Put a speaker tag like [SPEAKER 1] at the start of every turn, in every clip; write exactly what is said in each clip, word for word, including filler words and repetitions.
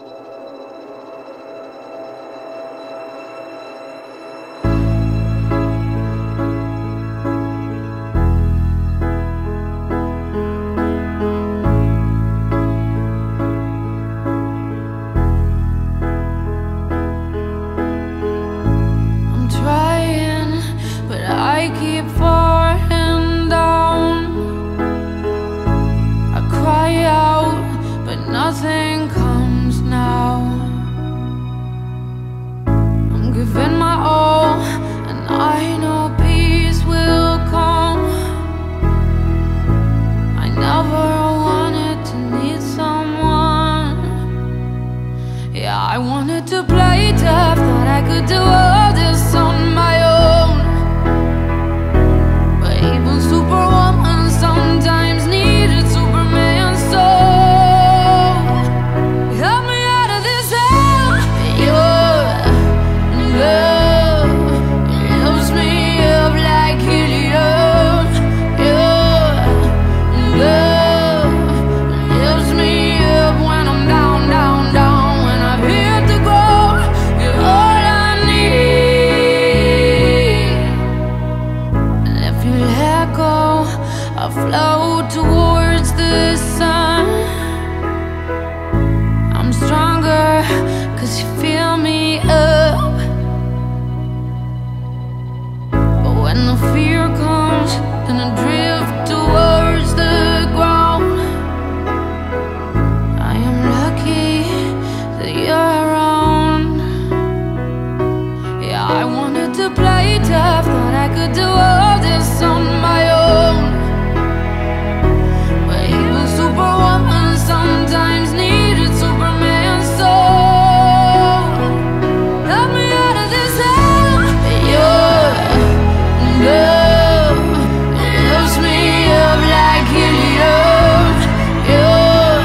[SPEAKER 1] Nothing comes now. I'm giving my all, and I know peace will come. I never wanted to need someone. Yeah, I wanted to play tough, thought I could do all this on my own. But even Superwoman sometimes needed Superman's soul. I float towards the sun. I'm stronger cause you fill me up. But when the fear comes, then I drift towards the ground. I am lucky that you're around. Yeah, I wanted to play tough, thought I could do all this on my own. Superwoman sometimes needed Superman's soul. Help me out of this hell. Your love lifts me up like helium. Your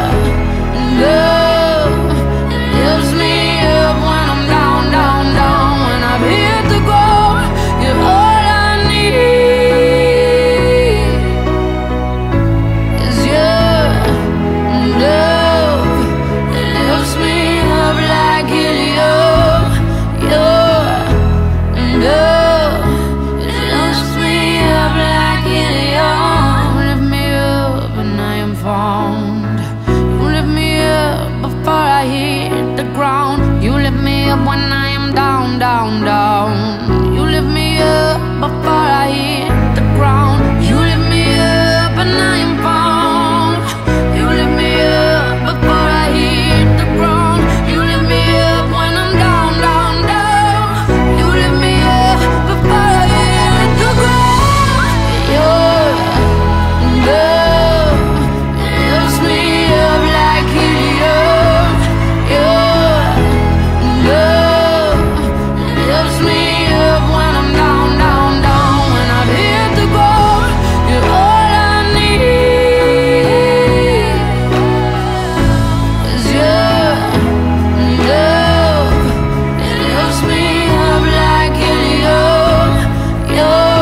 [SPEAKER 1] love lifts me up when I'm down, down, down. When I've hit the ground, you're all I need. Is your love lifts me up like helium. Your love lifts me up like helium. You lift me up and I am found. You lift me up before I hit the ground. You lift me up when I am down, down, down. You lift me up before I hit the ground. You lift me up and I am found. You lift me up before I hit the ground. You lift me up when I'm down, down, down. You lift me up before I hit the ground. Your love lifts me up like helium. Your love lifts me up when I'm down, down, down. When I've hit the ground, you're all I need. Is your love lifts me up like helium. Your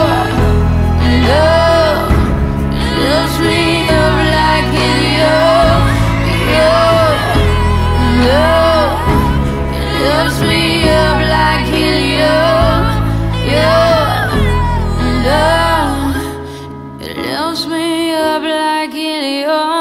[SPEAKER 1] love lifts me up like helium. Your love lifts me up like helium. Your love lifts me up like helium.